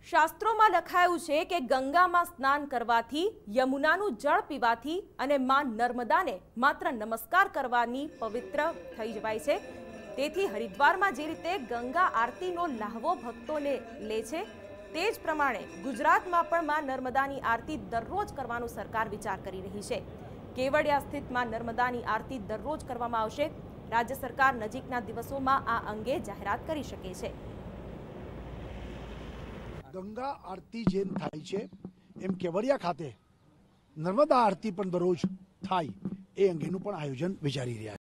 શાસ્ત્રોમાં લખાયું છે કે ગંગામાં સ્નાન કરવાથી, યમુનાનું જળ પીવાથી અને માં નર્મદાને માત્ર નમસ્કાર કરવાની પવિત્ર થઈ જવાય છે। તેથી હરિદ્વારમાં જે રીતે ગંગા આરતીનો લાહવો ભક્તોને લે છે, તે જ પ્રમાણે ગુજરાતમાં પણ માં નર્મદાની આરતી દરરોજ કરવાનો સરકાર વિચાર કરી રહી છે। કેવડિયા સ્થિત માં નર્મદાની આરતી દરરોજ કરવામાં આવશે। રાજ્ય સરકાર નજીકના દિવસોમાં આ અંગે જાહેરાત કરી શકે છે। गंगा आरती जेम थाय छे एम केवड़िया खाते नर्मदा आरती पण दररोज थाय ए अंगेनुं पण आयोजन विचारी रह्या।